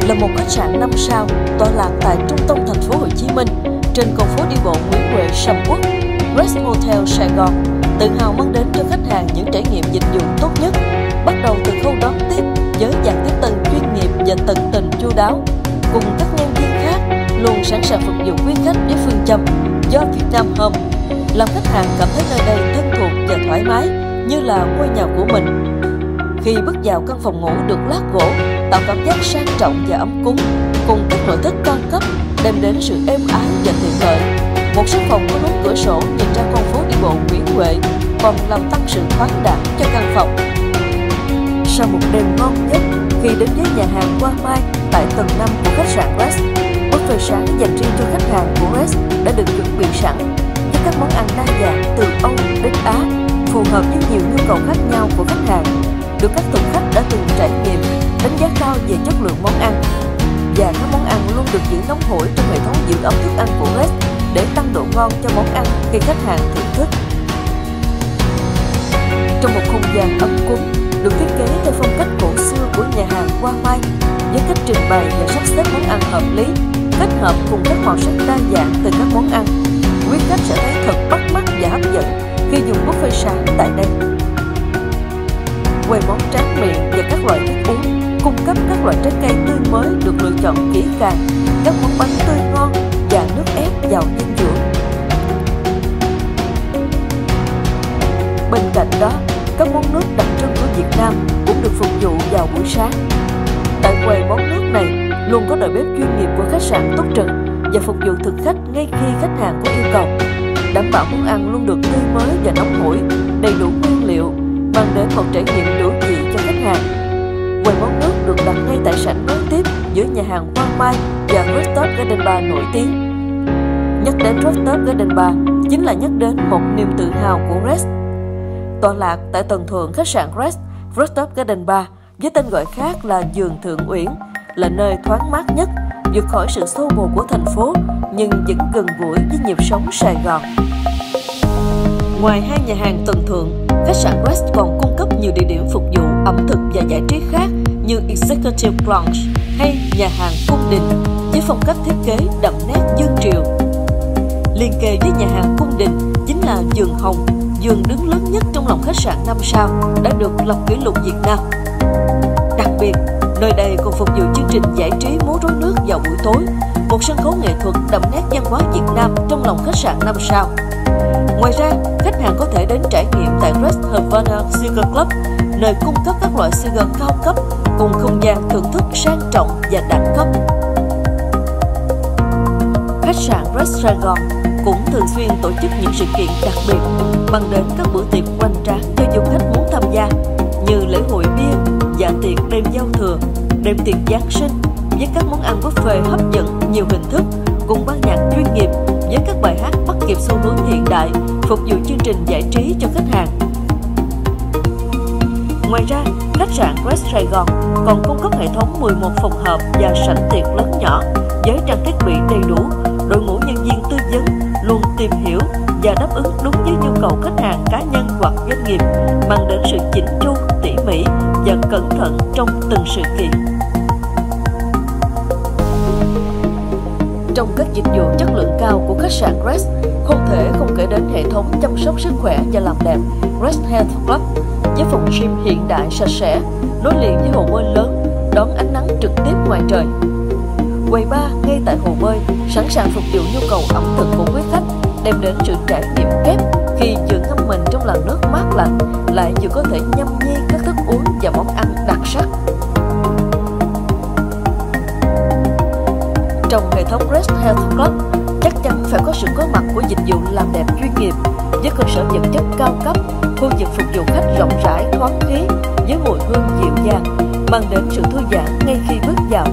là một khách sạn 5 sao tọa lạc tại trung tâm thành phố Hồ Chí Minh, trên con phố đi bộ Nguyễn Huệ, Sầm Uất. Rest Hotel Sài Gòn tự hào mang đến cho khách hàng những trải nghiệm dịch vụ tốt nhất, bắt đầu từ khâu đón tiếp với dàn tiếp tân chuyên nghiệp và tận tình chu đáo, cùng các nhân viên khác luôn sẵn sàng phục vụ quý khách với phương châm do Việt Nam Home, làm khách hàng cảm thấy nơi đây thân thuộc và thoải mái như là ngôi nhà của mình. Khi bước vào căn phòng ngủ được lát gỗ, tạo cảm giác sang trọng và ấm cúng, cùng các nội thất cao cấp đem đến sự êm ái và tiện lợi. Một số phòng có hướng cửa sổ nhìn ra con phố đi bộ Nguyễn Huệ còn làm tăng sự thoáng đãng cho căn phòng. Sau một đêm ngon giấc, khi đến với nhà hàng Hoa Mai tại tầng 5 của khách sạn Rest, buffet sáng dành riêng cho khách hàng của Rest đã được chuẩn bị sẵn với các món ăn đa dạng từ Âu đến Á, phù hợp với nhiều nhu cầu khác nhau của khách hàng, được các thực khách đã từng trải nghiệm, đánh giá cao về chất lượng món ăn. Và các món ăn luôn được giữ nóng hổi trong hệ thống giữ ấm thức ăn của Rest để tăng độ ngon cho món ăn khi khách hàng thưởng thức. Trong một không gian ấm cúng, được thiết kế theo phong cách cổ xưa của nhà hàng Hoa Mai, với cách trình bày và sắp xếp món ăn hợp lý, kết hợp cùng các màu sắc đa dạng từ các món ăn, quý khách sẽ thấy thật bắt mắt và hấp dẫn khi dùng buffet sáng tại đây. Quầy món tráng miệng và các loại thức uống, cung cấp các loại trái cây tươi mới được lựa chọn kỹ càng, các món bánh tươi ngon và nước ép giàu dinh dưỡng. Bên cạnh đó, các món nước đặc trưng của Việt Nam cũng được phục vụ vào buổi sáng. Tại quầy món nước này luôn có đội bếp chuyên nghiệp của khách sạn túc trực và phục vụ thực khách ngay khi khách hàng có yêu cầu, đảm bảo món ăn luôn được tươi mới và nóng hổi, đầy đủ nguyên liệu, mang đến một trải nghiệm đủ vị cho khách hàng. Quầy món nước được đặt ngay tại sảnh nối tiếp giữa nhà hàng Hoa Mai và Rooftop Garden Bar nổi tiếng. Nhắc đến Rooftop Garden Bar chính là nhắc đến một niềm tự hào của Rest. Tọa lạc tại tầng thượng khách sạn Rest, Rooftop Garden Bar với tên gọi khác là Vườn Thượng Uyển là nơi thoáng mát nhất, vượt khỏi sự xô bồ của thành phố nhưng vẫn gần gũi với nhịp sống Sài Gòn. Ngoài hai nhà hàng tầng thượng, khách sạn Rest còn cung cấp nhiều địa điểm phục vụ ẩm thực và giải trí khác như Executive Lounge hay nhà hàng Cung Đình với phong cách thiết kế đậm nét dương triều. Liên kề với nhà hàng Cung Đình chính là vườn hồng, vườn đứng lớn nhất trong lòng khách sạn 5 sao đã được lập kỷ lục Việt Nam. Đặc biệt, nơi đây còn phục vụ chương trình giải trí múa rối nước vào buổi tối, một sân khấu nghệ thuật đậm nét văn hóa Việt Nam trong lòng khách sạn 5 sao. Ngoài ra, khách hàng có thể đến trải nghiệm tại Rest Havana Cigar Club, nơi cung cấp các loại cigar cao cấp cùng không gian thưởng thức sang trọng và đẳng cấp. Khách sạn Rest Sài Gòn cũng thường xuyên tổ chức những sự kiện đặc biệt, mang đến các bữa tiệc hoành tráng cho du khách muốn tham gia như lễ hội bia, dạ tiệc đêm giao thừa, đêm tiệc Giáng sinh với các món ăn buffet hấp dẫn nhiều hình thức, cùng ban nhạc chuyên nghiệp với các bài hát bắt kịp xu hướng hiện đại, phục vụ chương trình giải trí cho khách hàng. Ngoài ra, khách sạn Rest Sài Gòn còn cung cấp hệ thống 11 phòng họp và sảnh tiệc lớn nhỏ với trang thiết bị đầy đủ, đội ngũ nhân viên tư vấn luôn tìm hiểu và đáp ứng đúng với nhu cầu khách hàng cá nhân hoặc doanh nghiệp, mang đến sự chỉnh chu, tỉ mỉ và cẩn thận trong từng sự kiện. Trong các dịch vụ chất lượng cao của khách sạn Rest, không thể không kể đến hệ thống chăm sóc sức khỏe và làm đẹp Rest Health Club với phòng gym hiện đại sạch sẽ, nối liền với hồ bơi lớn, đón ánh nắng trực tiếp ngoài trời. Quầy bar ngay tại hồ bơi sẵn sàng phục vụ nhu cầu ẩm thực của quý khách, đem đến sự trải nghiệm kép khi vừa ngâm mình trong làn nước mát lạnh, lại vừa có thể nhâm nhi các thức uống và món ăn đặc sắc. Trong hệ thống Rest Health Club chắc chắn phải có sự có mặt của dịch vụ làm đẹp chuyên nghiệp với cơ sở vật chất cao cấp, khu vực phục vụ khách rộng rãi thoáng khí với mùi hương dịu dàng, mang đến sự thư giãn ngay khi bước vào.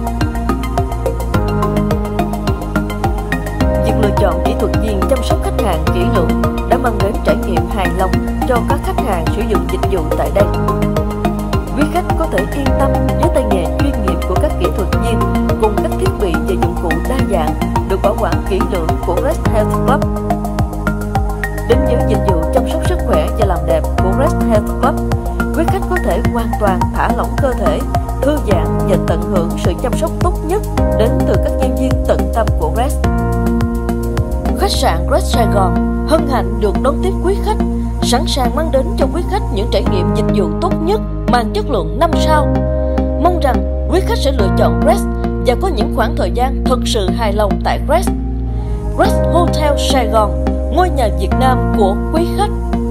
Việc lựa chọn kỹ thuật viên chăm sóc khách hàng kỹ lưỡng đã mang đến trải nghiệm hài lòng cho các khách hàng sử dụng dịch vụ tại đây. Quý khách có thể yên tâm với tay nghề chuyên nghiệp của các kỹ thuật viên cùng các thiết bị và dụng cụ đa dạng được bảo quản kỹ lưỡng của Rest Health Club. Đến với dịch vụ chăm sóc sức khỏe và làm đẹp của Rest Health Club, quý khách có thể hoàn toàn thả lỏng cơ thể thư giãn và tận hưởng sự chăm sóc tốt nhất đến từ các nhân viên tận tâm của Red. Khách sạn Red Sài Gòn hân hạnh được đón tiếp quý khách, sẵn sàng mang đến cho quý khách những trải nghiệm dịch vụ tốt nhất mang chất lượng 5 sao. Mong rằng quý khách sẽ lựa chọn Red và có những khoảng thời gian thật sự hài lòng tại Red. Red Hotel Sài Gòn, ngôi nhà Việt Nam của quý khách.